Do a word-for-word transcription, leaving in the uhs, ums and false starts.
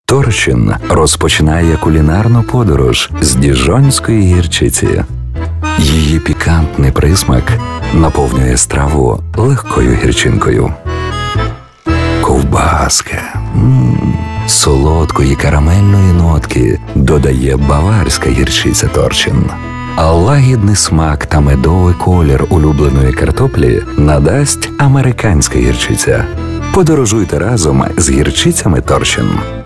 Торчин розпочинає кулінарну подорож з діжонської гірчиці. Її пікантний присмак наповнює страву легкою гірчинкою. Ковбаска м-м, солодкої карамельної нотки додає баварська гірчиця Торчин. А лагідний смак та медовий колір улюбленої картоплі надасть американська гірчиця. Подорожуйте разом з гірчицями Торчин.